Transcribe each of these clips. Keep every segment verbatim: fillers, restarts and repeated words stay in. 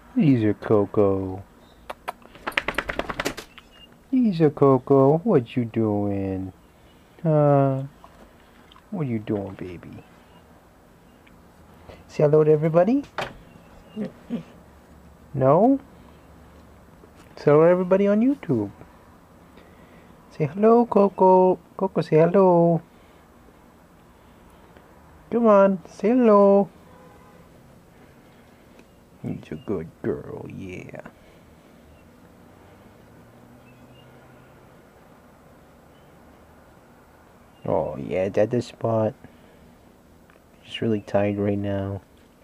These are Coco. These are Coco. What you doing? Uh, what you doing, baby? Say hello to everybody? No? Say hello to everybody on YouTube. Say hello, Coco. Coco, say hello. Come on, say hello. You're a good girl, yeah. Oh, yeah, it's at the spot. Just really tired right now.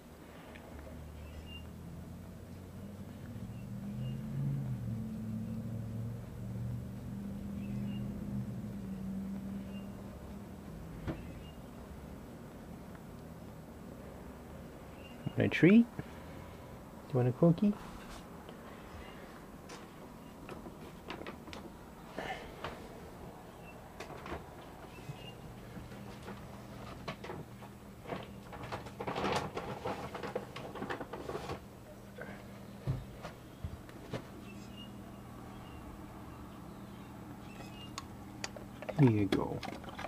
Want a treat? Do you want a cookie? Here you go.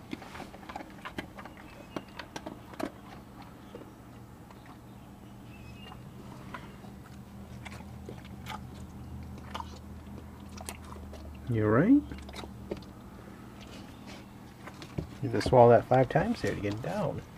You alright? You have to swallow that five times there to get it down.